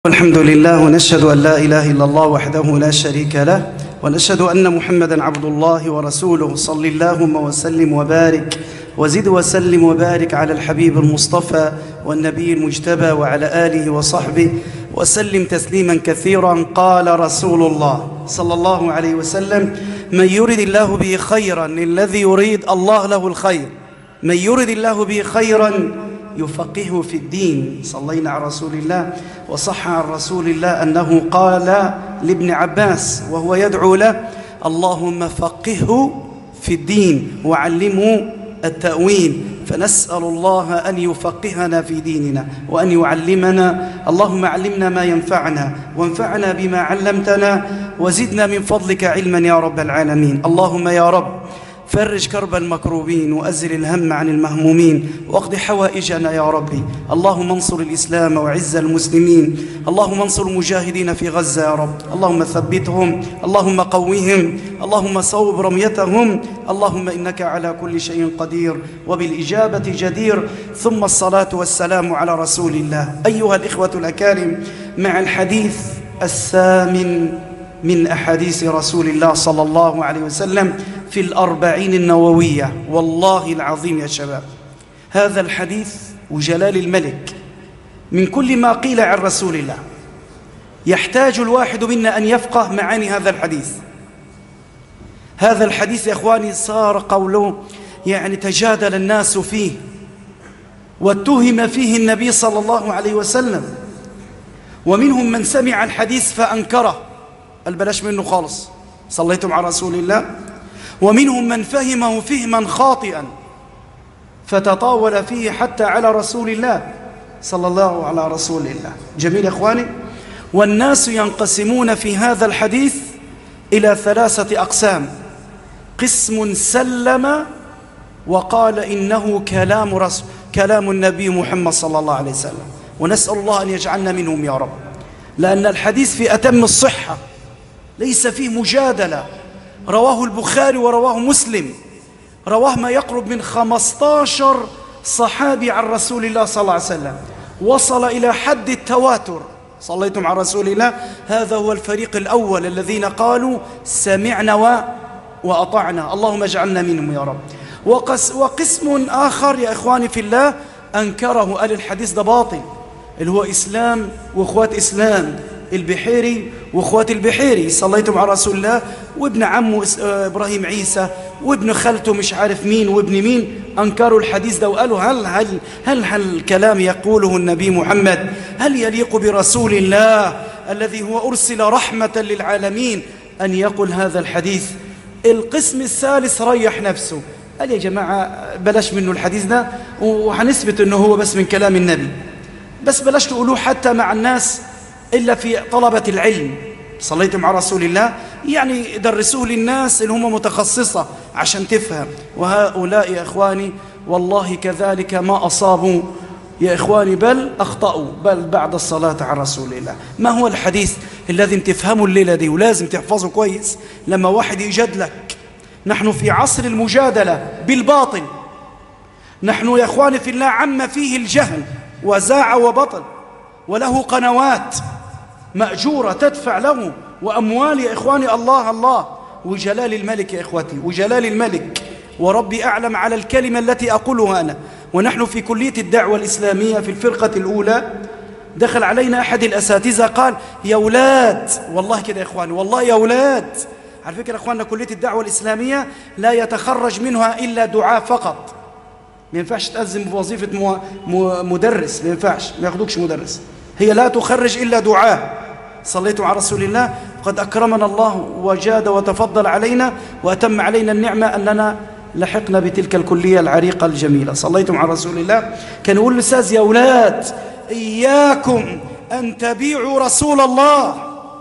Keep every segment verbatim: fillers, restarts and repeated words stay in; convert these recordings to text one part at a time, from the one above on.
الحمد لله، ونشهد أن لا إله إلا الله وحده لا شريك له، ونشهد أن محمدًا عبد الله ورسوله. صل اللهم وسلم وبارك وزد وسلم وبارك على الحبيب المصطفى والنبي المجتبى وعلى آله وصحبه وسلم تسليمًا كثيرًا. قال رسول الله صلى الله عليه وسلم: من يرد الله به خيرًا، الذي يريد الله له الخير، من يرد الله به خيرًا يفقهه في الدين. صلينا على رسول الله. وصح عن رسول الله أنه قال لابن عباس وهو يدعو له: اللهم فقهه في الدين وعلمه التأويل. فنسأل الله أن يفقهنا في ديننا وأن يعلمنا. اللهم علمنا ما ينفعنا وانفعنا بما علمتنا وزدنا من فضلك علما يا رب العالمين. اللهم يا رب فرج كرب المكروبين وأزل الهم عن المهمومين واقض حوائجنا يا ربي. اللهم انصر الإسلام وعز المسلمين. اللهم انصر المجاهدين في غزة يا رب. اللهم ثبتهم، اللهم قويهم، اللهم صوب رميتهم. اللهم إنك على كل شيء قدير وبالإجابة جدير. ثم الصلاة والسلام على رسول الله. أيها الإخوة الأكارم، مع الحديث الثامن من أحاديث رسول الله صلى الله عليه وسلم في الأربعين النووية. والله العظيم يا شباب، هذا الحديث وجلال الملك من كل ما قيل عن رسول الله يحتاج الواحد منا أن يفقه معاني هذا الحديث. هذا الحديث يا إخواني صار قوله يعني تجادل الناس فيه واتهم فيه النبي صلى الله عليه وسلم، ومنهم من سمع الحديث فأنكره، البلاش منه خالص، صليتم على رسول الله. ومنهم من فهمه فهما خاطئا فتطاول فيه حتى على رسول الله صلى الله على رسول الله. جميل يا إخواني. والناس ينقسمون في هذا الحديث إلى ثلاثة أقسام: قسم سلم وقال إنه كلام رسول كلام النبي محمد صلى الله عليه وسلم، ونسأل الله أن يجعلنا منهم يا رب، لأن الحديث في أتم الصحة، ليس فيه مجادلة. رواه البخاري ورواه مسلم، رواه ما يقرب من خمسة عشر صحابي عن رسول الله صلى الله عليه وسلم، وصل إلى حد التواتر. صليتم على رسول الله. هذا هو الفريق الأول الذين قالوا سمعنا وأطعنا، اللهم اجعلنا منهم يا رب. وقس وقسم آخر يا إخواني في الله أنكره، قال الحديث ده باطل، اللي هو إسلام وإخوات إسلام، البحيري واخوات البحيري، صليتم على رسول الله، وابن عمه إبراهيم عيسى، وابن خالته مش عارف مين وابن مين، أنكروا الحديث ده وقالوا هل هل هل هل الكلام يقوله النبي محمد هل يليق برسول الله الذي هو أرسل رحمة للعالمين أن يقول هذا الحديث؟ القسم الثالث ريح نفسه، قال يا جماعة بلاش منه الحديث ده، وهنثبت أنه هو بس من كلام النبي، بس بلاش تقولوه حتى مع الناس إلا في طلبة العلم. صليتم على رسول الله، يعني درسوه للناس اللي هم متخصصة عشان تفهم. وهؤلاء يا إخواني والله كذلك ما أصابوا يا إخواني بل أخطأوا، بل بعد الصلاة على رسول الله. ما هو الحديث الذي تفهموا الليلة دي ولازم تحفظه كويس لما واحد يجادلك؟ نحن في عصر المجادلة بالباطل. نحن يا إخواني في الله عم فيه الجهل وزاع وبطل، وله قنوات مأجورة تدفع له وأموال يا إخواني. الله الله وجلال الملك يا إخوتي، وجلال الملك وربي أعلم على الكلمة التي أقولها أنا. ونحن في كلية الدعوة الإسلامية في الفرقة الأولى دخل علينا أحد الأساتذة قال يا أولاد، والله كده يا إخواني، والله يا أولاد، على فكرة يا إخواننا كلية الدعوة الإسلامية لا يتخرج منها إلا دعاء فقط، ما ينفعش تأذن بوظيفة مدرس، ما ينفعش، ما ياخدوكش مدرس، هي لا تخرج إلا دعاء. صليتم على رسول الله. قد أكرمنا الله وجاد وتفضل علينا وأتم علينا النعمة أننا لحقنا بتلك الكلية العريقة الجميلة. صليتم على رسول الله. كان يقول للأستاذ يا أولاد إياكم أن تبيعوا رسول الله،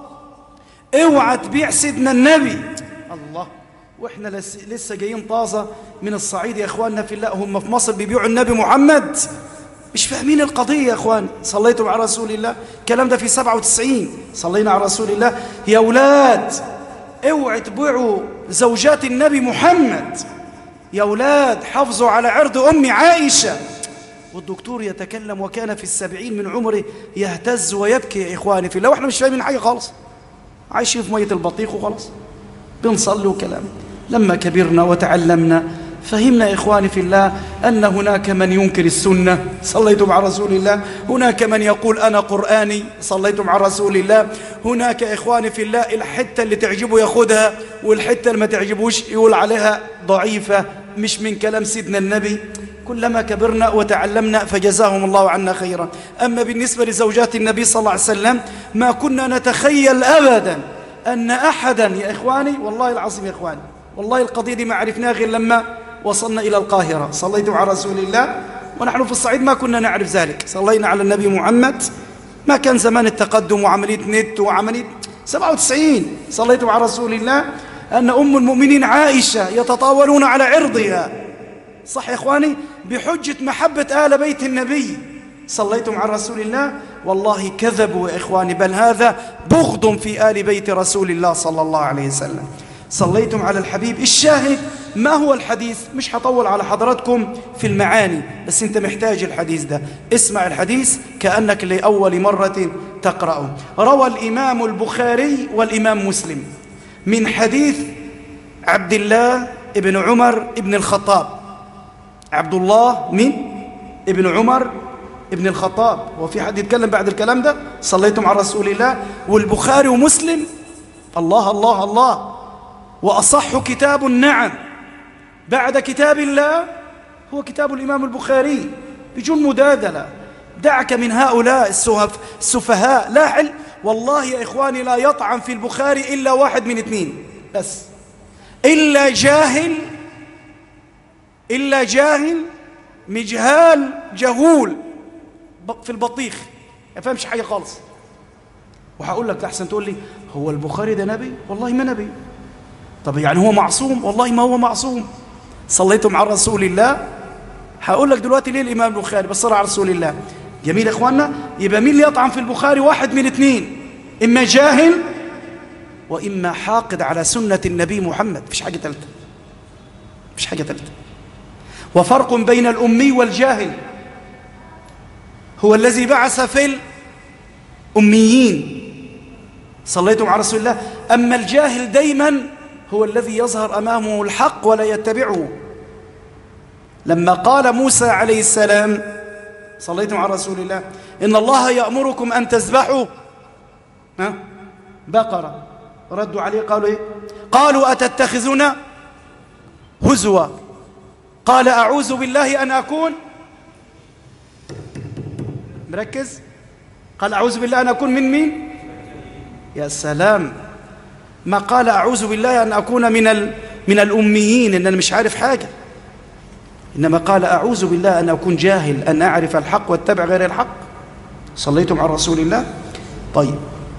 اوعى تبيع سيدنا النبي. الله، وإحنا لسه جايين طازة من الصعيد يا إخواننا في الله، هم في مصر بيبيعوا النبي محمد، مش فاهمين القضية يا إخوان. صليتم على رسول الله. الكلام ده في سبعة وتسعين، صلينا على رسول الله. يا أولاد اوعوا تبيعوا زوجات النبي محمد، يا أولاد حافظوا على عرض أم عائشة. والدكتور يتكلم وكان في السبعين من عمره يهتز ويبكي يا إخواني في الله، وإحنا مش فاهمين حاجة خالص، عايشين في مية البطيخ وخلاص بنصلي وكلام. لما كبرنا وتعلمنا فهمنا يا إخواني في الله أن هناك من ينكر السنة، صليتم مع رسول الله. هناك من يقول أنا قرآني، صليتم مع رسول الله. هناك يا إخواني في الله الحتة اللي تعجبه ياخدها، والحتة اللي ما تعجبوش يقول عليها ضعيفة مش من كلام سيدنا النبي. كلما كبرنا وتعلمنا فجزاهم الله عنا خيرا. أما بالنسبة لزوجات النبي صلى الله عليه وسلم ما كنا نتخيل أبدا أن أحدا يا إخواني، والله العظيم يا إخواني، والله القضية دي ما عرفناها غير لما وصلنا إلى القاهرة. صليتم على رسول الله ونحن في الصعيد ما كنا نعرف ذلك. صلينا على النبي محمد، ما كان زمان التقدم وعملية نت وعملية سبعة وتسعين. صليتم على رسول الله أن أم المؤمنين عائشة يتطاولون على عرضها، صح يا إخواني، بحجة محبة آل بيت النبي. صليتم على رسول الله، والله كذبوا يا إخواني، بل هذا بغض في آل بيت رسول الله صلى الله عليه وسلم. صليتم على الحبيب. الشاهد ما هو الحديث؟ مش هطول على حضراتكم في المعاني، بس انت محتاج الحديث ده. اسمع الحديث كأنك لأول مرة تقرأه. روى الإمام البخاري والإمام مسلم من حديث عبد الله ابن عمر ابن الخطاب. عبد الله من ابن عمر ابن الخطاب، وفي حد يتكلم بعد الكلام ده؟ صليتم على رسول الله. والبخاري ومسلم، الله الله الله، وأصح كتاب نعم بعد كتاب الله هو كتاب الإمام البخاري بدون مدادلة. دعك من هؤلاء السفهاء. لا حل والله يا إخواني، لا يطعن في البخاري إلا واحد من اثنين بس، إلا جاهل، إلا جاهل مجهال جهول في البطيخ ما فهمش حاجة خالص. وهقول لك أحسن تقول لي هو البخاري ده نبي؟ والله ما نبي. طب يعني هو معصوم؟ والله ما هو معصوم. صليتم على رسول الله. هقول لك دلوقتي ليه الإمام البخاري بس صلى على رسول الله. جميل يا إخواننا. يبقى مين اللي يطعن في البخاري؟ واحد من اثنين، إما جاهل وإما حاقد على سنة النبي محمد. مفيش حاجة ثالثة، مفيش حاجة ثالثة. وفرق بين الأمي والجاهل. هو الذي بعث في الأميين، صليتم على رسول الله. أما الجاهل دايما هو الذي يظهر أمامه الحق ولا يتبعه. لما قال موسى عليه السلام، صليتم على رسول الله، إن الله يأمركم أن تذبحوا ها بقرة، ردوا عليه قالوا إيه؟ قالوا أتتخذنا هزوا. قال أعوذ بالله أن أكون، مركز، قال أعوذ بالله أن أكون من مين؟ يا سلام، ما قال أعوذ بالله أن أكون من ال... من الأميين إن أنا مش عارف حاجة، إنما قال أعوذ بالله أن أكون جاهل، أن أعرف الحق واتبع غير الحق. صليتم على رسول الله. طيب،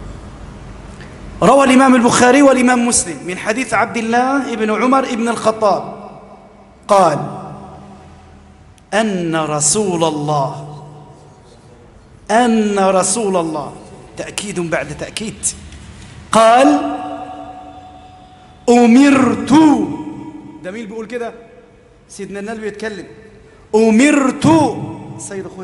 روى الإمام البخاري والإمام مسلم من حديث عبد الله بن عمر بن الخطاب قال أن رسول الله أن رسول الله تأكيد بعد تأكيد قال أمرت. ده مين بيقول كده؟ سيدنا النبي بيتكلم. أمرت، سيد أخوي،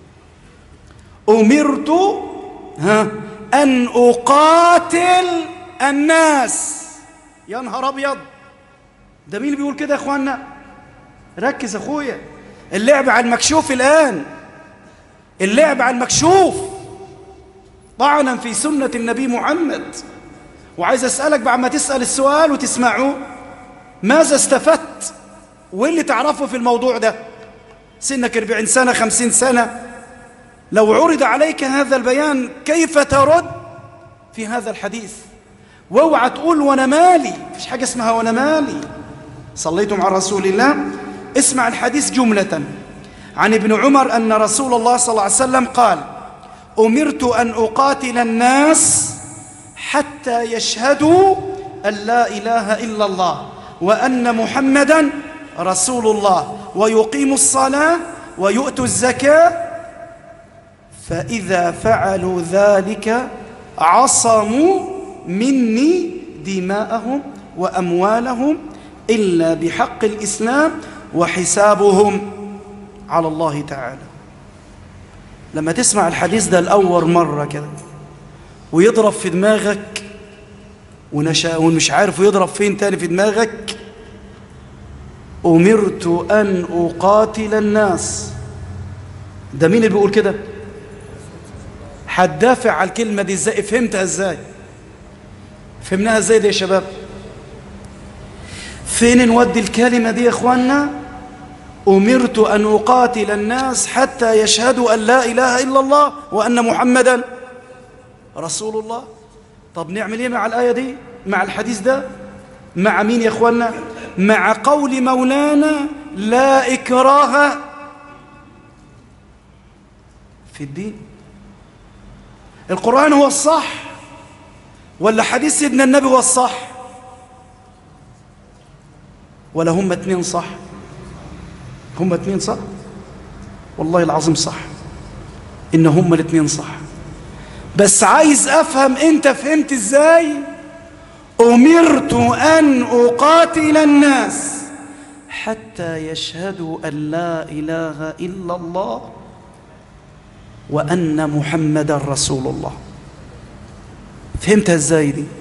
أمرت ها أن أقاتل الناس. يا نهار أبيض، ده مين بيقول كده يا أخوانا؟ ركز أخويا، اللعب على المكشوف الآن، اللعب على المكشوف طعنا في سنة النبي محمد. وعايز أسألك بعد ما تسأل السؤال وتسمعه، ماذا استفدت؟ واللي تعرفه في الموضوع ده؟ سنك أربعين سنة، خمسين سنة، لو عرض عليك هذا البيان كيف ترد في هذا الحديث؟ واوعى تقول وانا مالي، مفيش حاجة اسمها وانا مالي. صليتم على رسول الله. اسمع الحديث جملة. عن ابن عمر أن رسول الله صلى الله عليه وسلم قال أمرت أن أقاتل الناس حتى يشهدوا أن لا إله إلا الله وأن محمدا رسول الله ويقيموا الصلاة ويؤتوا الزكاة، فإذا فعلوا ذلك عصموا مني دماءهم وأموالهم إلا بحق الإسلام وحسابهم على الله تعالى. لما تسمع الحديث ده لأول مرة كده ويضرب في دماغك ونشا ومش عارف يضرب فين تاني في دماغك، أمرت أن أقاتل الناس، ده مين اللي بيقول كده؟ هتدافع على الكلمة دي ازاي؟ فهمتها ازاي؟ فهمناها ازاي دي يا شباب؟ فين نودي الكلمة دي يا اخوانا؟ أمرت أن أقاتل الناس حتى يشهدوا أن لا إله إلا الله وأن محمدا رسول الله. طب نعمل ايه مع الآية دي؟ مع الحديث ده؟ مع مين يا اخوانا؟ مع قول مولانا لا إكراه في الدين. القرآن هو الصح ولا حديث سيدنا النبي هو الصح؟ ولا هم اتنين صح؟ هم اتنين صح؟ والله العظيم صح، إن هم الاتنين صح. بس عايز أفهم أنت فهمت إزاي؟ أمرت أن أقاتل الناس حتى يشهدوا أن لا إله إلا الله وأن محمد رسول الله. فهمتها إزاي دي؟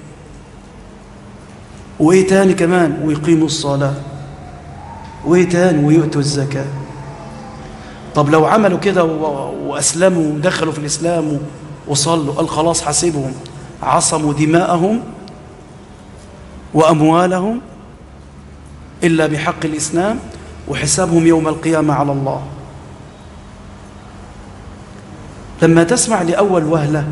وإيه تاني كمان؟ ويقيموا الصلاة، وإيه تاني؟ ويؤتوا الزكاة. طب لو عملوا كده وأسلموا ودخلوا في الإسلام وصلوا، قال خلاص حاسبهم، عصموا دماءهم وأموالهم إلا بحق الإسلام وحسابهم يوم القيامة على الله. لما تسمع لأول وهلة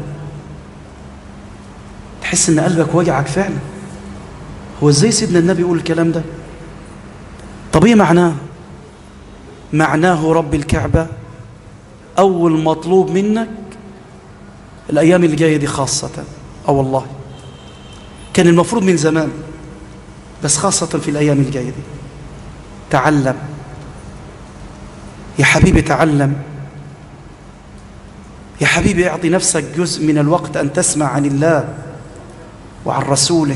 تحس إن قلبك وجعك فعلا. هو إزاي سيدنا النبي يقول الكلام ده؟ طب إيه معناه؟ معناه رب الكعبة أول مطلوب منك الأيام اللي جاية دي خاصة، أو والله كان المفروض من زمان، بس خاصة في الأيام اللي جاية دي، تعلم يا حبيبي، تعلم يا حبيبي، اعطي نفسك جزء من الوقت أن تسمع عن الله وعن رسوله.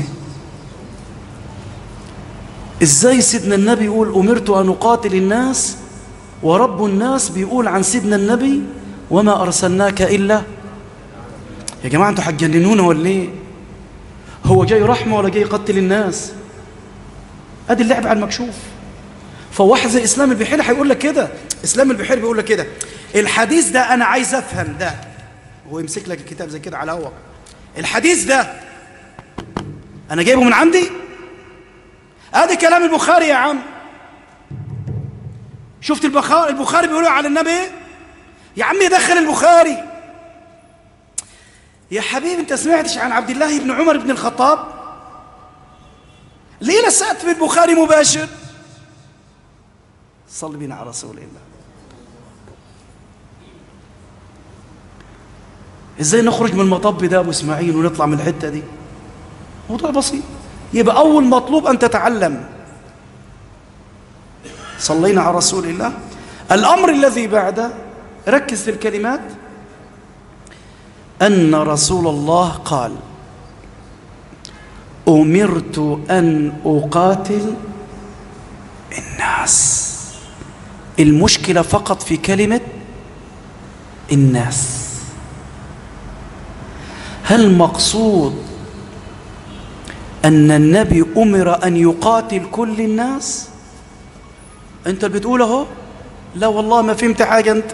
إزاي سيدنا النبي يقول أمرت أن أقاتل الناس ورب الناس بيقول عن سيدنا النبي وما أرسلناك إلا؟ يا جماعة أنتوا هتجننونا ولا إيه؟ هو جاي رحمة ولا جاي يقتل الناس؟ أدي اللعب على المكشوف. فواحد زي إسلام البحيري هيقول لك كده، إسلام البحيري بيقول لك كده، الحديث ده أنا عايز أفهم ده. هو يمسك لك الكتاب زي كده على هوا، الحديث ده أنا جايبه من عندي؟ ادي كلام البخاري يا عم. شفت البخاري البخاري بيقولوا على النبي ايه؟ يا عم يدخل البخاري. يا حبيبي انت سمعتش عن عبد الله بن عمر بن الخطاب؟ ليه لسأت في البخاري مباشر؟ صل بنا على رسول الله. ازاي نخرج من المطب ده ابو اسماعيل ونطلع من الحته دي؟ موضوع بسيط. يبقى أول مطلوب أن تتعلم. صلينا على رسول الله. الأمر الذي بعده، ركز في الكلمات، أن رسول الله قال أمرت أن أقاتل الناس. المشكلة فقط في كلمة الناس. هل مقصود أن النبي أمر أن يقاتل كل الناس؟ أنت بتقوله؟ لا والله ما فهمت حاجة أنت.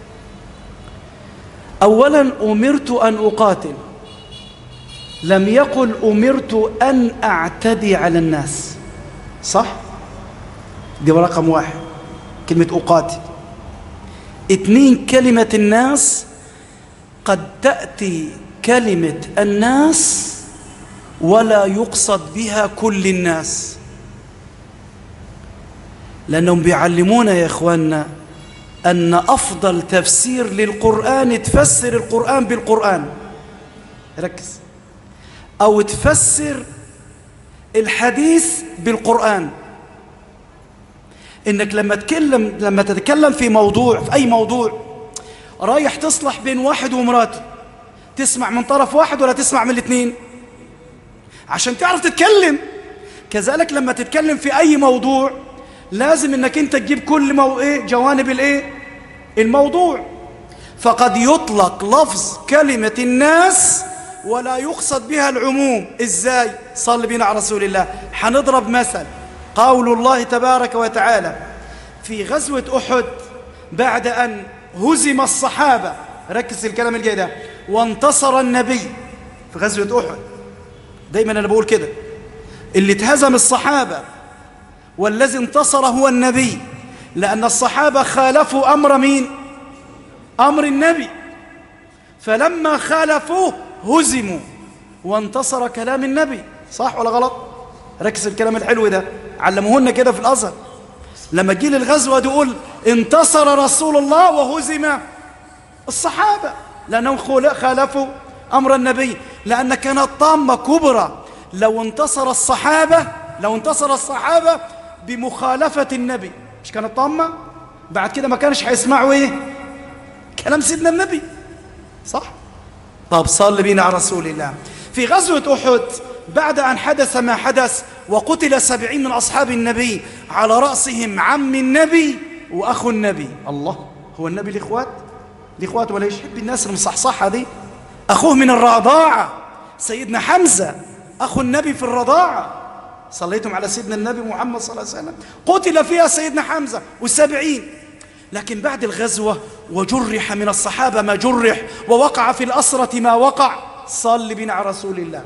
أولا أمرت أن أقاتل، لم يقل أمرت أن أعتدي على الناس، صح؟ دي رقم واحد، كلمة أقاتل. اثنين، كلمة الناس قد تأتي كلمة الناس ولا يقصد بها كل الناس، لأنهم بيعلمونا يا إخواننا أن أفضل تفسير للقرآن تفسر القرآن بالقرآن، ركز، أو تفسر الحديث بالقرآن. إنك لما تتكلم لما تتكلم في موضوع، في أي موضوع، رايح تصلح بين واحد ومراته، تسمع من طرف واحد ولا تسمع من الاثنين؟ عشان تعرف تتكلم. كذلك لما تتكلم في أي موضوع لازم إنك أنت تجيب كل مو... إيه؟ جوانب الإيه؟ الموضوع. فقد يطلق لفظ كلمة الناس ولا يقصد بها العموم. إزاي؟ صل بنا على رسول الله. حنضرب مثل، قول الله تبارك وتعالى في غزوة أحد بعد أن هزم الصحابة، ركز الكلام الجاي ده، وانتصر النبي في غزوة أحد. دايما أنا بقول كده، اللي اتهزم الصحابة والذي انتصر هو النبي، لأن الصحابة خالفوا أمر مين؟ أمر النبي، فلما خالفوه هزموا وانتصر كلام النبي. صح ولا غلط؟ ركز الكلام الحلو ده، علموهن كده في الأزهر. لما تجي للغزوة تقول انتصر رسول الله وهزم الصحابة، لأنهم خالفوا أمر النبي، لأن كانت طامة كبرى لو انتصر الصحابة لو انتصر الصحابة بمخالفة النبي. مش كانت طامة؟ بعد كده ما كانش هيسمعوا ايه؟ كلام سيدنا النبي. صح؟ طب صل بينا على رسول الله. في غزوة أحد بعد أن حدث ما حدث وقتل سبعين من أصحاب النبي، على رأسهم عم النبي وأخو النبي. الله، هو النبي الإخوات الإخوات ولا يحب الناس المصحصحة دي؟ أخوه من الرضاعة سيدنا حمزة، أخو النبي في الرضاعة. صليتم على سيدنا النبي محمد صلى الله عليه وسلم، قتل فيها سيدنا حمزة والسبعين. لكن بعد الغزوة وجرح من الصحابة ما جرح، ووقع في الأسرة ما وقع. صل بنا على رسول الله.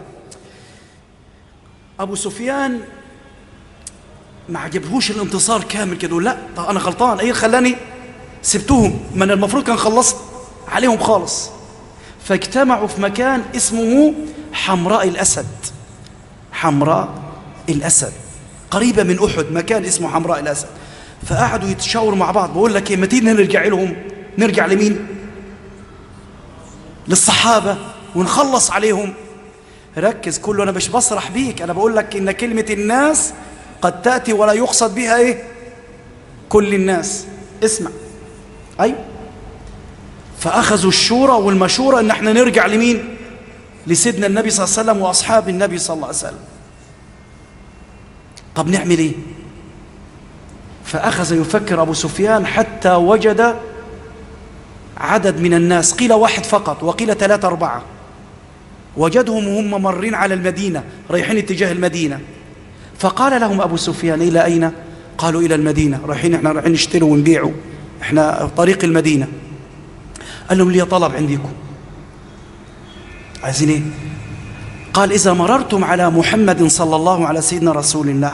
أبو سفيان ما عجبهوش الانتصار كامل كده، لا طب أنا غلطان، إيه خلاني سبتهم؟ من المفروض كان خلصت عليهم خالص. فاجتمعوا في مكان اسمه حمراء الأسد. حمراء الأسد قريبة من أحد، مكان اسمه حمراء الأسد. فقعدوا يتشاوروا مع بعض، بقول لك ايه، ما تيجي نرجع لهم. نرجع لمين؟ للصحابة ونخلص عليهم. ركز، كله أنا مش بصرح بيك، أنا بقول لك إن كلمة الناس قد تأتي ولا يقصد بها إيه؟ كل الناس. اسمع. أيوة. فأخذوا الشورى والمشورة إن احنا نرجع لمين؟ لسيدنا النبي صلى الله عليه وسلم وأصحاب النبي صلى الله عليه وسلم. طب نعمل إيه؟ فأخذ يفكر أبو سفيان حتى وجد عدد من الناس، قيل واحد فقط وقيل ثلاثة أربعة، وجدهم وهم مرين على المدينة رايحين اتجاه المدينة. فقال لهم أبو سفيان إلى أين؟ قالوا إلى المدينة، رايحين احنا رايحين نشتروا ونبيعوا، احنا طريق المدينة. قال لهم لي طلب عندكم. عايزين ايه؟ قال إذا مررتم على محمد صلى الله على سيدنا رسول الله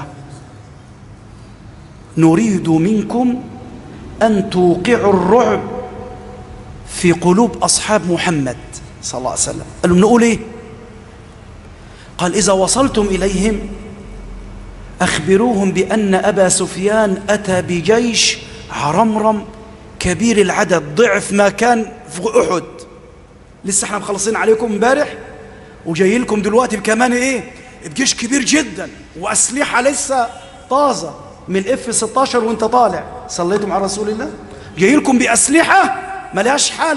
نريد منكم أن توقعوا الرعب في قلوب أصحاب محمد صلى الله عليه وسلم. قال لهم نقول إيه؟ قال إذا وصلتم إليهم أخبروهم بأن أبا سفيان أتى بجيش عرمرم كبير العدد، ضعف ما كان في أحد. لسه احنا مخلصين عليكم امبارح وجاي لكم دلوقتي كمان ايه؟ بجيش كبير جدا وأسلحة لسه طازة من الاف ستاشر وانت طالع. صليتم على رسول الله؟ جاي لكم بأسلحة ملهاش حل.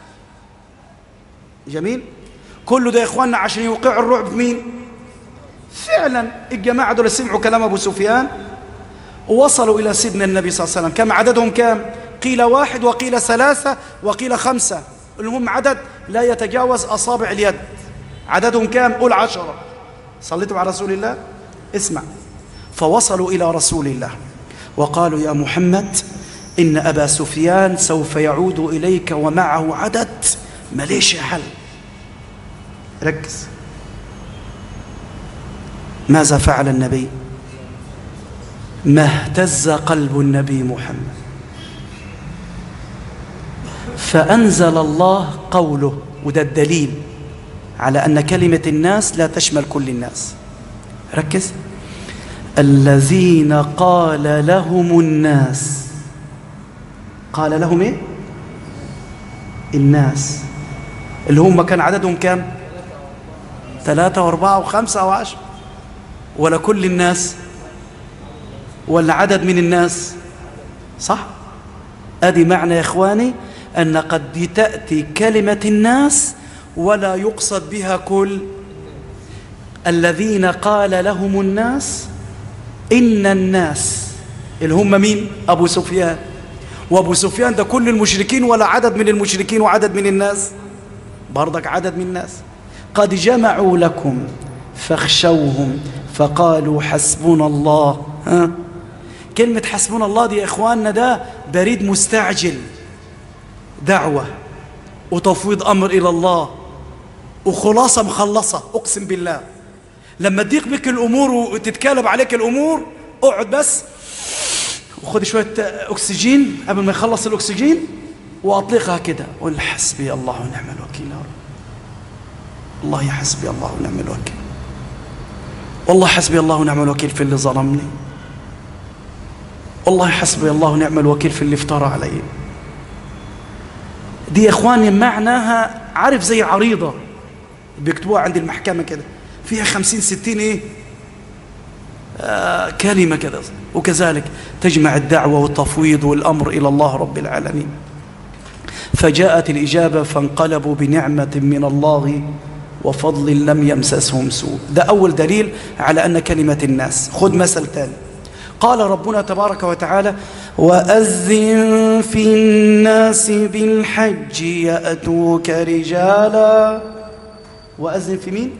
جميل؟ كله ده يا اخواننا عشان يوقعوا الرعب في مين؟ فعلا الجماعة دول سمعوا كلام أبو سفيان ووصلوا إلى سيدنا النبي صلى الله عليه وسلم. كم عددهم؟ كام؟ قيل واحد وقيل ثلاثة وقيل خمسة، المهم عدد لا يتجاوز أصابع اليد. عددهم كام؟ قول عشرة. صليتم على رسول الله؟ اسمع. فوصلوا إلى رسول الله وقالوا يا محمد إن أبا سفيان سوف يعود إليك ومعه عدد مليش حل. ركز. ماذا فعل النبي؟ ما اهتز قلب النبي محمد، فأنزل الله قوله، وده الدليل على أن كلمة الناس لا تشمل كل الناس. ركز. الذين قال لهم الناس. قال لهم ايه؟ الناس اللي هم كان عددهم كام؟ ثلاثة واربعة وخمسة وعشر، ولا كل الناس؟ ولا عدد من الناس؟ صح؟ ادي معنى يا اخواني ان قد تأتي كلمة الناس ولا يقصد بها كل. الذين قال لهم الناس، إن الناس اللي هم مين؟ أبو سفيان وأبو سفيان ده كل المشركين ولا عدد من المشركين وعدد من الناس؟ برضك عدد من الناس. قد جمعوا لكم فاخشوهم فقالوا حسبنا الله. ها؟ كلمة حسبنا الله دي يا إخواننا ده بريد مستعجل، دعوة وتفويض أمر إلى الله وخلاصة مخلصة. أقسم بالله لما تضيق بك الأمور وتتكالب عليك الأمور، اقعد بس وخذ شوية أكسجين قبل ما يخلص الأكسجين وأطلقها كده، قل حسبي الله ونعم الوكيل يا رب. والله حسبي الله ونعم الوكيل، والله حسبي الله ونعم الوكيل في اللي ظلمني، والله حسبي الله ونعم الوكيل في اللي افترى علي. دي يا إخواني معناها عارف زي عريضة بيكتبوها عند المحكمة كده، فيها خمسين ستين إيه آه كلمة كده، وكذلك تجمع الدعوة والتفويض والأمر إلى الله رب العالمين. فجاءت الإجابة فانقلبوا بنعمة من الله وفضل لم يمسسهم سوء. ده أول دليل على أن كلمة الناس. خذ مثل ثاني، قال ربنا تبارك وتعالى وأذن في الناس بالحج يأتوك رجالا. وأذن في مين؟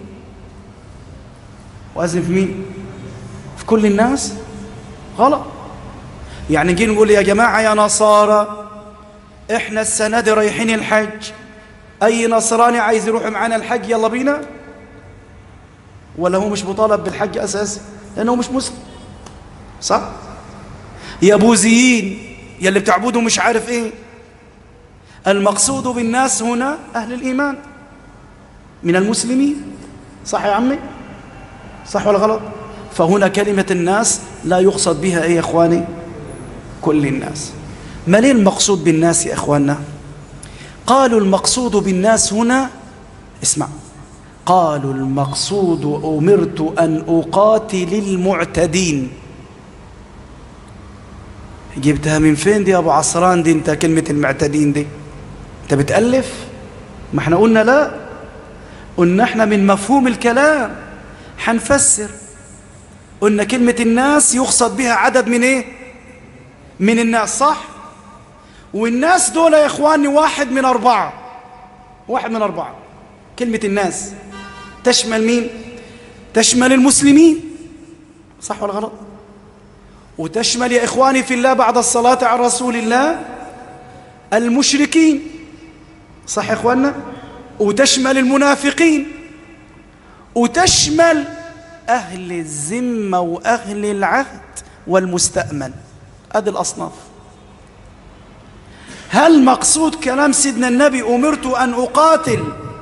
وأذن في مين؟ في كل الناس؟ غلط. يعني نجي نقول يا جماعة يا نصارى احنا السنة دي رايحين الحج، أي نصراني عايز يروح معانا الحج يلا بينا؟ ولا هو مش مطالب بالحج أساسا لأنه مش مسلم؟ صح؟ يا بوذيين يا اللي بتعبدوا مش عارف ايه. المقصود بالناس هنا أهل الإيمان من المسلمين. صح يا عمي؟ صح ولا غلط؟ فهنا كلمة الناس لا يقصد بها ايه يا اخواني؟ كل الناس. ما ليه المقصود بالناس يا اخواننا؟ قالوا المقصود بالناس هنا، اسمع، قالوا المقصود أمرت أن أقاتل المعتدين. جبتها من فين دي يا أبو عصران دي انت كلمة المعتدين دي؟ انت بتألف؟ ما احنا قلنا لا، قلنا احنا من مفهوم الكلام حنفسر. قلنا كلمة الناس يقصد بها عدد من ايه؟ من الناس، صح؟ والناس دول يا اخواني واحد من أربعة، واحد من أربعة. كلمة الناس تشمل مين؟ تشمل المسلمين، صح ولا غلط؟ وتشمل يا إخواني في الله بعد الصلاة على رسول الله المشركين، صح يا إخواننا؟ وتشمل المنافقين، وتشمل أهل الذمة وأهل العهد والمستأمن. هذه الأصناف. هل مقصود كلام سيدنا النبي أمرت أن أقاتل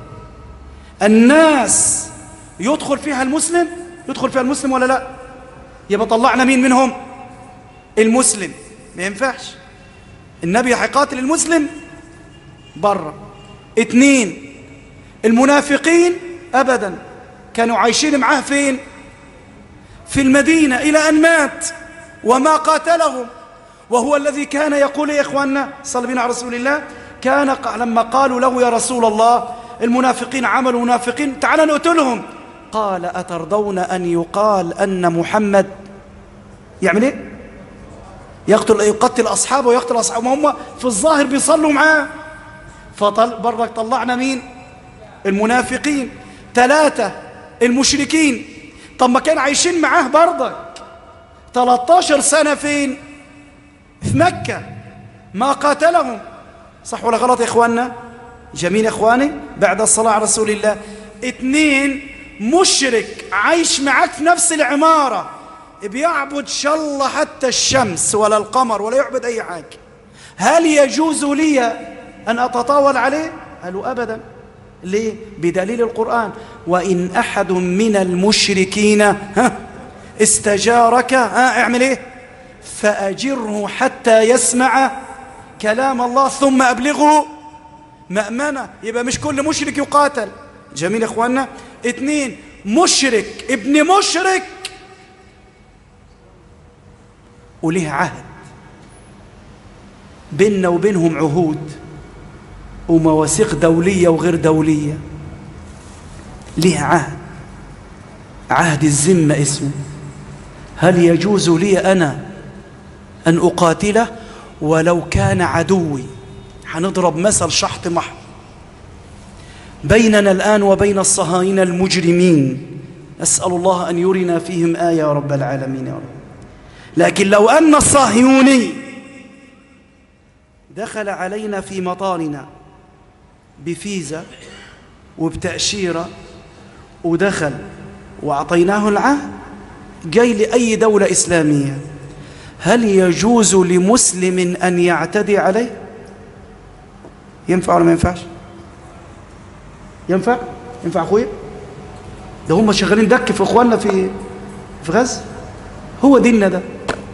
الناس يدخل فيها المسلم؟ يدخل فيها المسلم ولا لا؟ يبقى طلعنا مين منهم؟ المسلم. ما ينفعش النبي هيقاتل المسلم بره. اتنين، المنافقين أبدا كانوا عايشين معاه فين؟ في المدينة إلى أن مات وما قاتلهم، وهو الذي كان يقول يا إخواننا صلى بنا على رسول الله، كان لما قالوا له يا رسول الله المنافقين عملوا منافقين تعال نقتلهم، قال أترضون أن يقال أن محمد يعمل إيه؟ يقتل يقتل أصحابه ويقتل أصحابه، هم في الظاهر بيصلوا معاه. فطل برك طلعنا مين؟ المنافقين. ثلاثة، المشركين. طب ما كانوا عايشين معاه برضك ثلاثة عشر سنة فين؟ في مكة، ما قاتلهم، صح ولا غلط يا إخواننا؟ جميل يا إخواني. بعد الصلاة على رسول الله. اثنين، مشرك عايش معك في نفس العمارة بيعبد شالله حتى الشمس ولا القمر ولا يعبد أي حاجة، هل يجوز لي أن أتطاول عليه؟ قالوا أبدا. ليه؟ بدليل القرآن وإن أحد من المشركين ها استجارك ها اعمل إيه؟ فأجره حتى يسمع كلام الله ثم أبلغه مأمنة. يبقى مش كل مشرك يقاتل. جميل يا إخواننا. اثنين، مشرك ابن مشرك وليه عهد بيننا وبينهم، عهود ومواثيق دولية وغير دولية، ليه عهد، عهد الذمة اسمه. هل يجوز لي أنا أن أقاتله؟ ولو كان عدوي. هنضرب مثل شحط محر بيننا الآن وبين الصهاينة المجرمين، أسأل الله أن يرنا فيهم آية يا رب العالمين يا رب. لكن لو أن الصهيوني دخل علينا في مطارنا بفيزا وبتأشيرة ودخل وأعطيناه العهد، جاي لأي دولة إسلامية، هل يجوز لمسلم أن يعتدي عليه؟ ينفع ولا ما ينفعش؟ ينفع؟ ينفع أخويا؟ ده هم شغالين دك في إخواننا في في غزة. هو ديننا ده.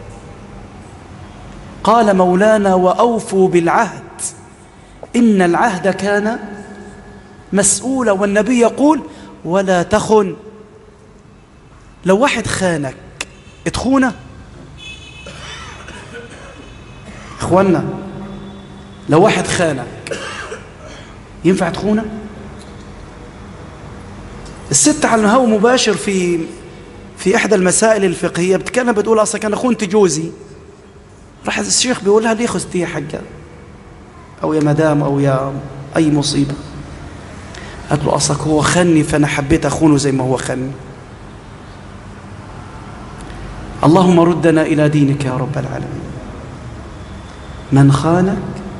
قال مولانا: وأوفوا بالعهد إن العهد كان مسؤولا. والنبي يقول: ولا تخن. لو واحد خانك اتخونه؟ إخواننا، لو واحد خانك ينفع تخونه؟ الست على الهواء مباشر في في إحدى المسائل الفقهية بتتكلم، بتقول: أصلا كان خونت جوزي. راح الشيخ بيقول لها: ليه خستي يا حاجة أو يا مدام أو يا أي مصيبة؟ قالت له: أصلك هو خني فأنا حبيت أخونه زي ما هو خني. اللهم ردنا إلى دينك يا رب العالمين. من خانك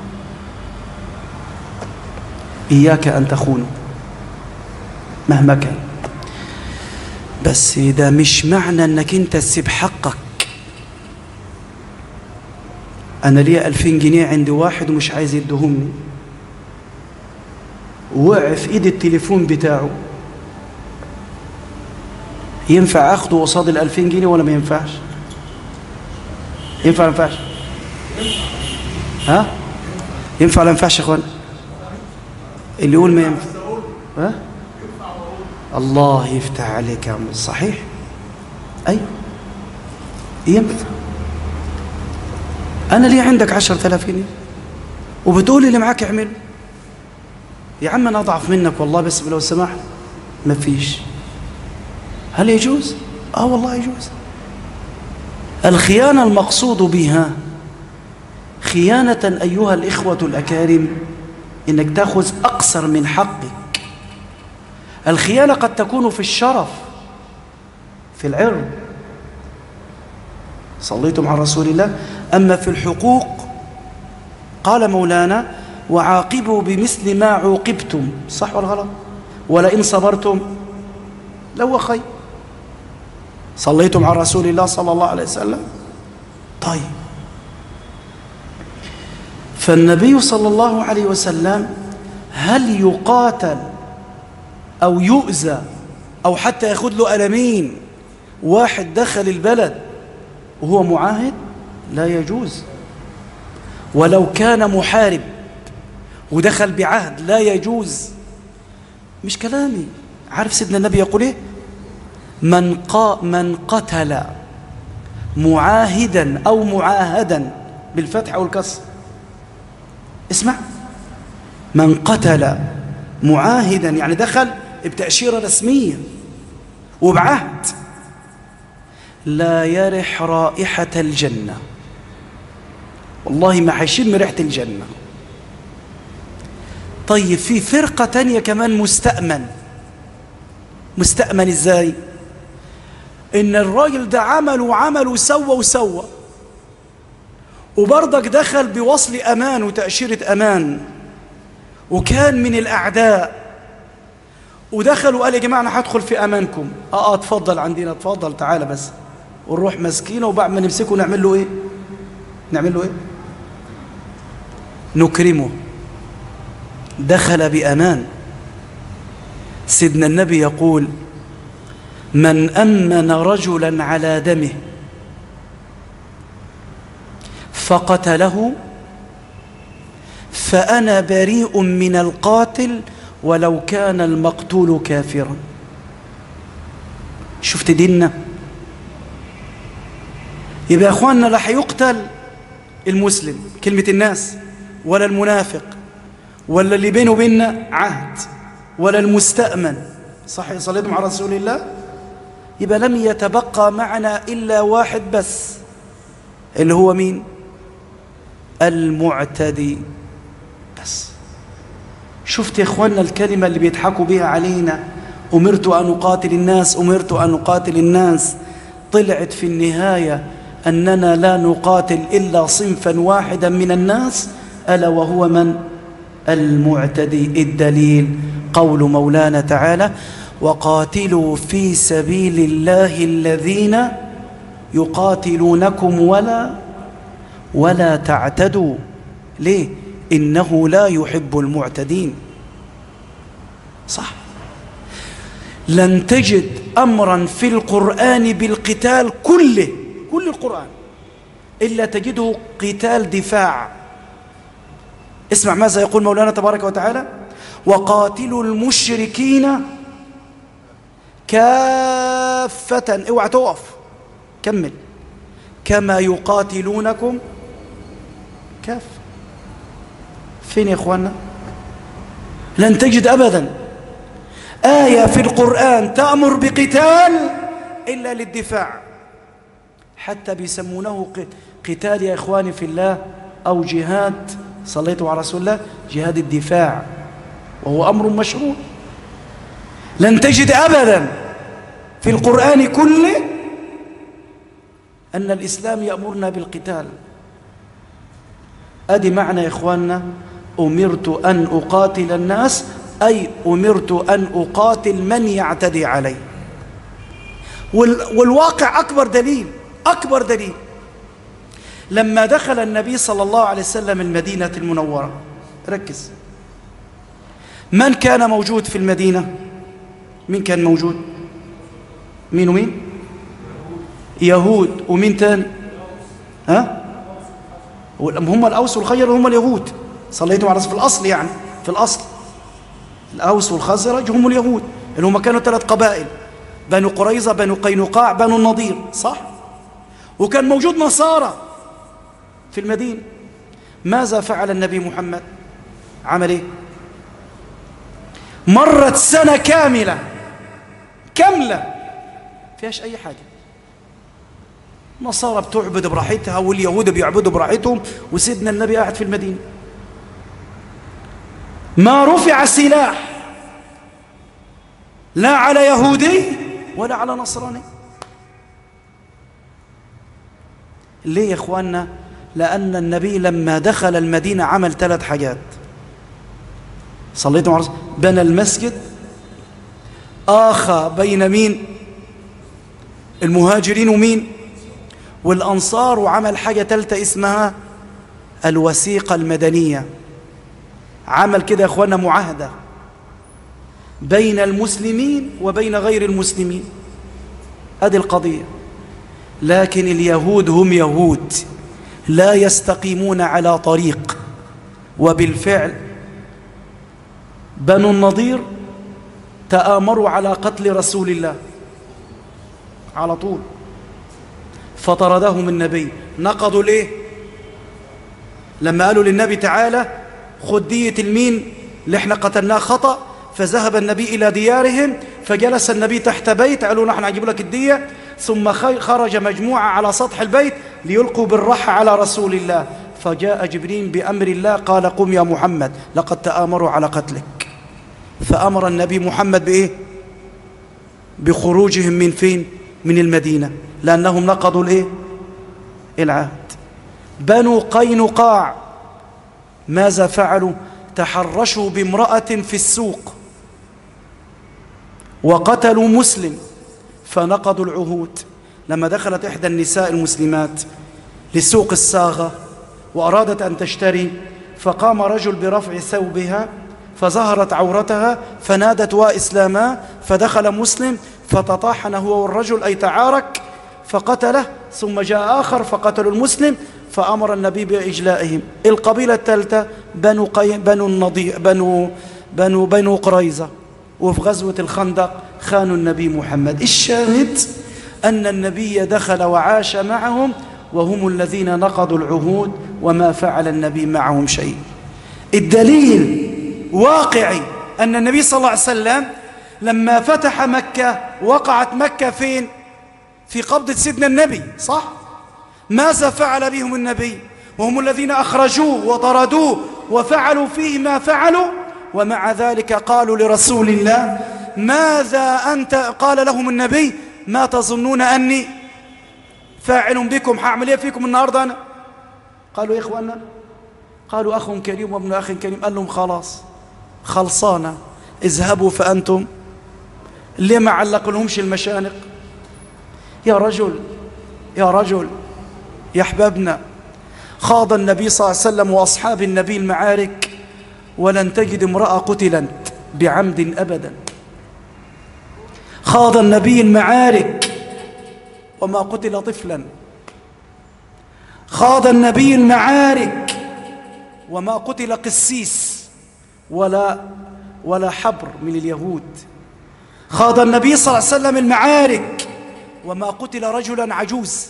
إياك أن تخونه مهما كان. بس ده مش معنى أنك أنت تسيب حقك. أنا ليا ألفين جنيه عند واحد ومش عايز يدهمني، وقع في إيد التليفون بتاعه، ينفع أخده قصاد الألفين جنيه ولا ما ينفعش؟ ينفع ولا ما ينفعش؟ ها؟ ينفع ولا ما ينفعش يا اخوان؟ اللي يقول ما ينفع ها؟ الله يفتح عليك يا عم. صحيح، ايوه ينفع. انا ليه عندك عشرة آلاف جنيه وبتقولي اللي معاك اعمله؟ يا عم انا اضعف منك والله، بس لو سمحت ما فيش. هل يجوز؟ اه والله يجوز. الخيانة المقصود بها خيانة أيها الإخوة الأكارم إنك تأخذ أقصر من حقك. الخيانة قد تكون في الشرف، في العرض، صليتم على رسول الله. أما في الحقوق قال مولانا: وعاقبوا بمثل ما عوقبتم. صح ولا غلط؟ ولئن صبرتم لو خير. صليتم على رسول الله صلى الله عليه وسلم. طيب، فالنبي صلى الله عليه وسلم هل يقاتل أو يؤذى أو حتى ياخد له ألمين واحد دخل البلد وهو معاهد؟ لا يجوز. ولو كان محارب ودخل بعهد لا يجوز. مش كلامي. عارف سيدنا النبي يقول ايه؟ من, قا من قتل معاهدا أو معاهدا بالفتح أو الكسر. اسمع، من قتل معاهدا يعني دخل بتأشيرة رسمية وبعهد، لا يرح رائحة الجنة. والله ما حيشم ريحة الجنة. طيب، في فرقة تانية كمان مستأمن. مستأمن ازاي؟ ان الراجل ده عمل وعمل وسوى وسوى وبرضك دخل بوصل أمان وتأشيرة أمان وكان من الأعداء، ودخل وقال: يا جماعة أنا هدخل في أمانكم. آه آه اتفضل عندنا، اتفضل تعالى بس. ونروح مسكينه، وبعد ما نمسكه نعمل له إيه؟ نعمل له إيه؟ نكرمه. دخل بأمان. سيدنا النبي يقول: من أمن رجلا على دمه فقتله فأنا بريء من القاتل ولو كان المقتول كافرا. شفت ديننا؟ يبقى يا أخواننا لا هيقتل المسلم كلمة الناس، ولا المنافق، ولا اللي بينه وبيننا عهد، ولا المستأمن. صح؟ صليتم على رسول الله. يبقى لم يتبقى معنا إلا واحد بس، اللي هو مين؟ المعتدي. بس شفت يا إخواننا الكلمة اللي بيضحكوا بها علينا، أمرت أن أقاتل الناس، أمرت أن أقاتل الناس، طلعت في النهاية أننا لا نقاتل إلا صنفا واحدا من الناس، ألا وهو من؟ المعتدي. الدليل قول مولانا تعالى: وقاتلوا في سبيل الله الذين يقاتلونكم ولا ولا تعتدوا. ليه؟ إنه لا يحب المعتدين. صح. لن تجد أمرا في القرآن بالقتال كله، كل القرآن، إلا تجده قتال دفاع. اسمع ماذا يقول مولانا تبارك وتعالى: وقاتلوا المشركين كافة، اوعى تقف، كمل، كما يقاتلونكم كافة. فين يا إخوانا؟ لن تجد أبدا آية في القرآن تأمر بقتال إلا للدفاع. حتى بيسمونه قتال يا إخواني في الله أو جهاد، صليتوا على رسول الله، جهاد الدفاع، وهو أمر مشروع. لن تجد أبدا في القرآن كله أن الإسلام يأمرنا بالقتال. أدي معنى يا إخواننا أمرت أن أقاتل الناس، أي أمرت أن أقاتل من يعتدي علي. والواقع أكبر دليل، أكبر دليل لما دخل النبي صلى الله عليه وسلم المدينة المنورة. ركز، من كان موجود في المدينة؟ مين كان موجود؟ مين ومين؟ يهود. ومين تاني؟ ها؟ هم الأوس والخزرج، هم اليهود. صليتم على في الأصل، يعني في الأصل الأوس والخزرج هم اليهود، اللي هم كانوا ثلاث قبائل: بنو قريظة، بنو قينقاع، بنو النضير. صح؟ وكان موجود نصارى في المدينة. ماذا فعل النبي محمد؟ عمل ايه؟ مرت سنة كاملة كاملة فيهاش أي حاجة. نصارى بتعبد براحتها واليهود بيعبدوا براحتهم، وسيدنا النبي قاعد في المدينة. ما رفع سلاح لا على يهودي ولا على نصراني. ليه يا إخواننا؟ لأن النبي لما دخل المدينة عمل ثلاث حاجات. صليتم على بنى المسجد، آخى بين مين؟ المهاجرين ومين؟ والأنصار، وعمل حاجة ثالثة اسمها الوثيقة المدنية. عمل كده يا إخواننا معاهدة بين المسلمين وبين غير المسلمين. هذه القضية. لكن اليهود هم يهود لا يستقيمون على طريق. وبالفعل بنو النضير تآمروا على قتل رسول الله على طول، فطردهم النبي. نقضوا ليه؟ لما قالوا للنبي تعالى خذ دية المين اللي احنا قتلناه خطأ، فذهب النبي إلى ديارهم، فجلس النبي تحت بيت، قالوا نحن هنجيب لك الدية. ثم خرج مجموعة على سطح البيت ليلقوا بالرح على رسول الله، فجاء جبريل بأمر الله قال قم يا محمد لقد تآمروا على قتلك. فأمر النبي محمد بإيه؟ بخروجهم من فين؟ من المدينة، لأنهم نقضوا الإيه؟ العهد. بنو قينقاع ماذا فعلوا؟ تحرشوا بامرأة في السوق وقتلوا مسلم، فنقضوا العهود. لما دخلت إحدى النساء المسلمات لسوق الصاغة وأرادت أن تشتري، فقام رجل برفع ثوبها فظهرت عورتها، فنادت وإسلاما، فدخل مسلم فتطاحن هو والرجل، أي تعارك، فقتله. ثم جاء آخر فقتلوا المسلم، فأمر النبي بإجلائهم. القبيلة الثالثة بنو قي... بنو النضير، بنو بنو بنو قريظة، وفي غزوة الخندق خانوا النبي محمد. الشاهد أن النبي دخل وعاش معهم وهم الذين نقضوا العهود، وما فعل النبي معهم شيء. الدليل واقعي أن النبي صلى الله عليه وسلم لما فتح مكة، وقعت مكة فين؟ في قبضة سيدنا النبي، صح؟ ماذا فعل بهم النبي؟ وهم الذين أخرجوه وطردوه وفعلوا فيه ما فعلوا، ومع ذلك قالوا لرسول الله ماذا أنت؟ قال لهم النبي ما تظنون أني فاعل بكم؟ هعمل ايه فيكم النهارده أنا؟ قالوا يا إخوانا، قالوا أخ كريم وابن أخ كريم. قال لهم خلاص خلصانة، اذهبوا فأنتم. ليه ما علق لهمش المشانق؟ يا رجل يا رجل يا أحبابنا، خاض النبي صلى الله عليه وسلم وأصحاب النبي المعارك ولن تجد امرأة قتلت بعمد أبدا. خاض النبي المعارك وما قتل طفلا. خاض النبي المعارك وما قتل قسيس ولا ولا حبر من اليهود. خاض النبي صلى الله عليه وسلم المعارك وما قتل رجلا عجوز.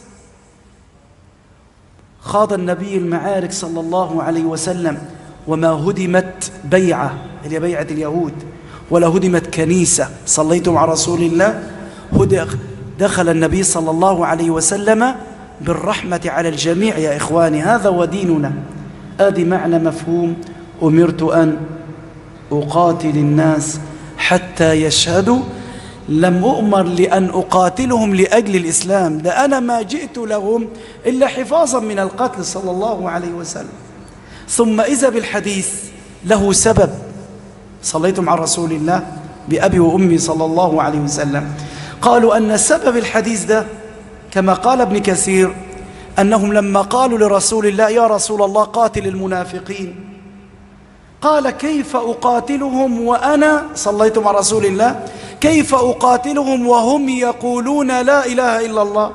خاض النبي المعارك صلى الله عليه وسلم وما هدمت بيعة، اللي هي بيعة اليهود، ولا هدمت كنيسة. صليتم على رسول الله. دخل النبي صلى الله عليه وسلم بالرحمة على الجميع. يا إخواني هذا وديننا. آدي معنى مفهوم أمرت أن أقاتل الناس حتى يشهدوا. لم أؤمر لأن أقاتلهم لأجل الإسلام، ده أنا ما جئت لهم إلا حفاظا من القتل صلى الله عليه وسلم. ثم إذا بالحديث له سبب. صليتم على رسول الله بأبي وأمي صلى الله عليه وسلم. قالوا أن سبب الحديث ده كما قال ابن كثير أنهم لما قالوا لرسول الله يا رسول الله قاتل المنافقين، قال كيف أقاتلهم وأنا صليتم على رسول الله كيف أقاتلهم وهم يقولون لا إله إلا الله؟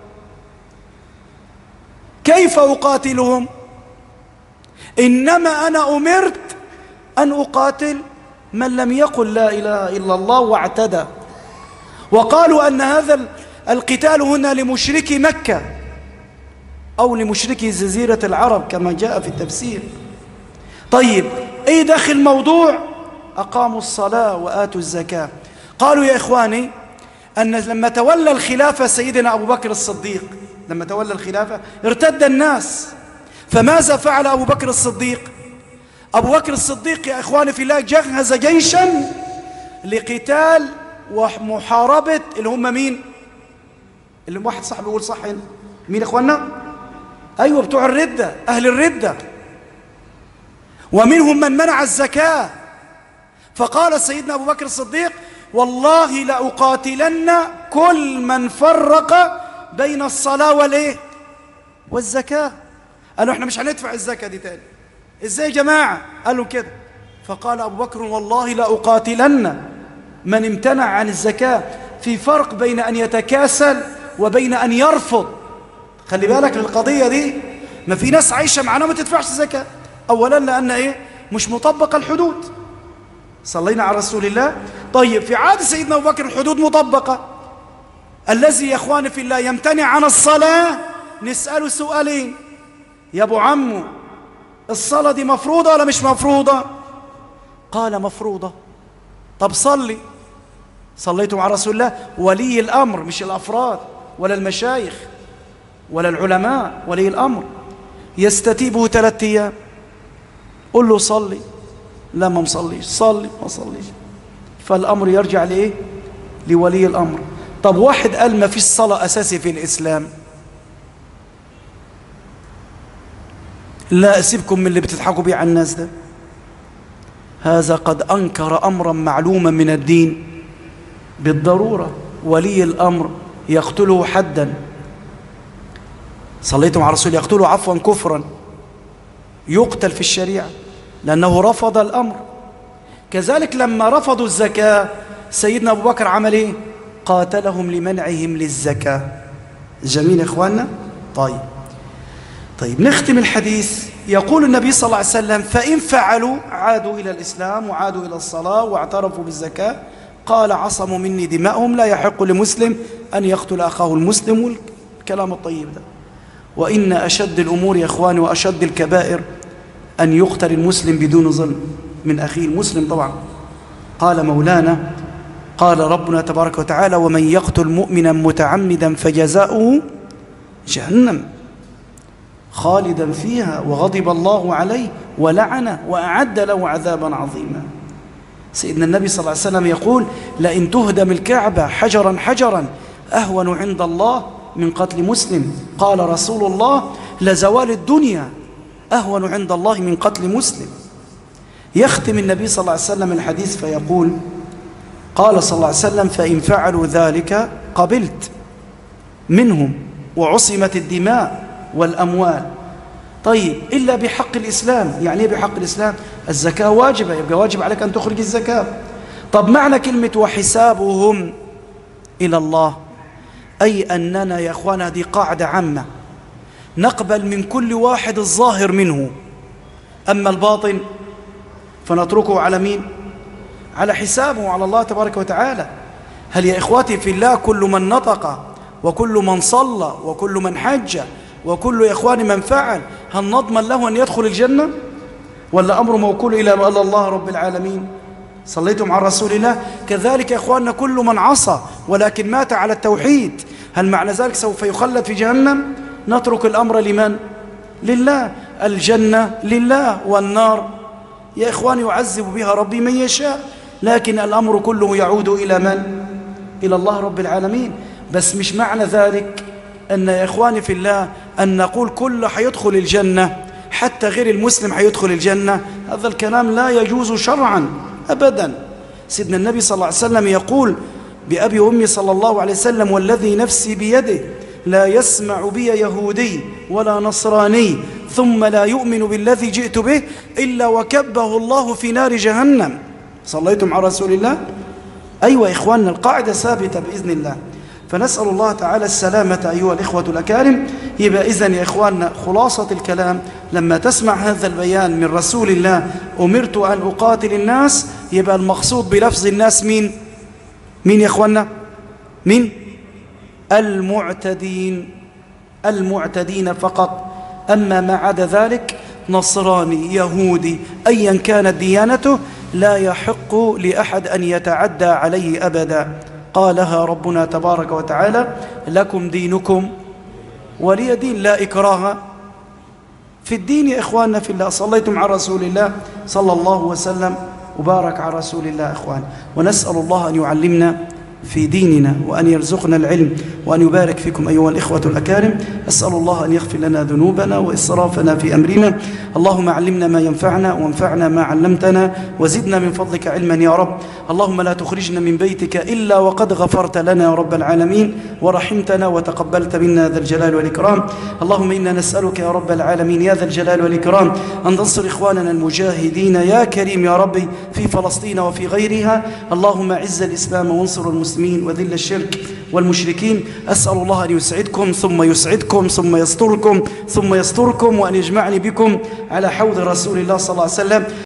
كيف أقاتلهم؟ إنما أنا أمرت أن أقاتل من لم يقل لا إله إلا الله واعتدى. وقالوا أن هذا القتال هنا لمشركي مكة أو لمشركي جزيرة العرب كما جاء في التفسير. طيب إيه داخل الموضوع؟ أقاموا الصلاة وآتوا الزكاة. قالوا يا إخواني أن لما تولى الخلافة سيدنا أبو بكر الصديق، لما تولى الخلافة ارتد الناس. فماذا فعل أبو بكر الصديق؟ أبو بكر الصديق يا إخواني في الله جهز جيشا لقتال ومحاربة اللي هم مين؟ اللي واحد صاحبي يقول صح هنا مين يا إخواننا؟ أيوة بتوع الردة، أهل الردة. ومنهم من منع الزكاة. فقال سيدنا أبو بكر الصديق والله لأقاتلن كل من فرق بين الصلاة والإيه؟ والزكاة. قالوا احنا مش هندفع الزكاة دي تاني. ازاي يا جماعة؟ قالوا كده. فقال أبو بكر والله لأقاتلن من امتنع عن الزكاة. في فرق بين أن يتكاسل وبين أن يرفض. خلي بالك للقضية دي. ما في ناس عايشة معنا ما تدفعش زكاة. أولا لأن إيه؟ مش مطبقة الحدود. صلينا على رسول الله. طيب في عهد سيدنا أبو بكر الحدود مطبقة. الذي يا إخواني في الله يمتنع عن الصلاة نسأله سؤالين: يا أبو عمو الصلاة دي مفروضة ولا مش مفروضة؟ قال مفروضة. طب صلي. صليتم على رسول الله. ولي الأمر مش الأفراد ولا المشايخ ولا العلماء، ولي الأمر يستتيبه ثلاثة أيام. قل له صلي، لا ما مصليش، صلي ما صليش. فالأمر يرجع لإيه؟ لولي الأمر. طب واحد قال ما فيش صلاة أساسي في الإسلام. لا أسيبكم من اللي بتضحكوا بيه على الناس ده. هذا قد أنكر أمرا معلوما من الدين بالضرورة. ولي الأمر يقتله حدا. صليتم على رسول يقتله عفوا كفرا، يقتل في الشريعة لأنه رفض الأمر. كذلك لما رفضوا الزكاة سيدنا أبو بكر عمل إيه؟ قاتلهم لمنعهم للزكاة. جميل إخواننا؟ طيب طيب نختم الحديث. يقول النبي صلى الله عليه وسلم فإن فعلوا عادوا إلى الإسلام وعادوا إلى الصلاة واعترفوا بالزكاة قال عصموا مني دماءهم لا يحق لمسلم أن يقتل أخاه المسلم. والكلام الطيب ده. وإن أشد الأمور يا إخواني وأشد الكبائر أن يقتل المسلم بدون ظلم من أخيه المسلم. طبعا قال مولانا قال ربنا تبارك وتعالى ومن يقتل مؤمنا متعمدا فجزاؤه جهنم خالدا فيها وغضب الله عليه ولعنه وأعد له عذابا عظيما. سيدنا النبي صلى الله عليه وسلم يقول: لئن تهدم الكعبة حجرا حجرا أهون عند الله من قتل مسلم. قال رسول الله: لزوال الدنيا أهون عند الله من قتل مسلم. يختم النبي صلى الله عليه وسلم الحديث فيقول: قال صلى الله عليه وسلم: فإن فعلوا ذلك قبلت منهم وعصمت الدماء والأموال. طيب إلا بحق الإسلام. يعني إيه بحق الإسلام؟ الزكاة واجبة، يبقى واجب عليك أن تخرج الزكاة. طب معنى كلمة وحسابهم إلى الله، أي أننا يا أخوانا دي قاعدة عامة نقبل من كل واحد الظاهر منه، أما الباطن فنتركه على مين؟ على حسابه وعلى الله تبارك وتعالى. هل يا إخواتي في الله كل من نطق وكل من صلى وكل من حج وكل يا إخواني من فعل هل نضمن له أن يدخل الجنة؟ ولا أمر موكول إلى الله رب العالمين؟ صليتم على رسول الله. كذلك يا إخواننا كل من عصى ولكن مات على التوحيد هل معنى ذلك سوف يخلد في جهنم؟ نترك الأمر لمن؟ لله. الجنة لله والنار يا إخواني يعذب بها ربي من يشاء، لكن الأمر كله يعود إلى من؟ إلى الله رب العالمين. بس مش معنى ذلك أن يا إخواني في الله أن نقول كل حيدخل الجنة حتى غير المسلم حيدخل الجنة. هذا الكلام لا يجوز شرعا أبدا. سيدنا النبي صلى الله عليه وسلم يقول بأبي وأمي صلى الله عليه وسلم: والذي نفسي بيده لا يسمع بي يهودي ولا نصراني ثم لا يؤمن بالذي جئت به إلا وكبه الله في نار جهنم. صليتم على رسول الله؟ أيوة إخواننا، القاعدة ثابتة بإذن الله. فنسأل الله تعالى السلامة أيها الإخوة الأكارم. يبقى إذن يا إخواننا خلاصة الكلام لما تسمع هذا البيان من رسول الله: أمرت أن أقاتل الناس، يبقى المقصود بلفظ الناس مين؟ مين يا إخواننا؟ مين؟ المعتدين، المعتدين فقط. أما ما عدا ذلك نصراني يهودي أيا كانت ديانته لا يحق لأحد أن يتعدى عليه أبدا. قالها ربنا تبارك وتعالى: لكم دينكم ولي دين، لا إكراه في الدين يا إخواننا في الله. صليتم على رسول الله صلى الله وسلم وبارك على رسول الله إخوان. ونسأل الله أن يعلمنا في ديننا وأن يرزقنا العلم وأن يبارك فيكم أيها الإخوة الأكارم. أسأل الله أن يغفر لنا ذنوبنا وإسرافنا في أمرنا. اللهم علمنا ما ينفعنا وانفعنا ما علمتنا وزدنا من فضلك علما يا رب. اللهم لا تخرجنا من بيتك إلا وقد غفرت لنا يا رب العالمين ورحمتنا وتقبلت منا ذا الجلال والإكرام. اللهم إنا نسألك يا رب العالمين يا ذا الجلال والإكرام أن تنصر إخواننا المجاهدين يا كريم يا ربي في فلسطين وفي غيرها. اللهم عز الإسلام وانصر المسلمين وذل الشرك والمشركين. أسأل الله أن يسعدكم ثم يسعدكم ثم يستركم ثم يستركم وأن يجمعني بكم على حوض رسول الله صلى الله عليه وسلم.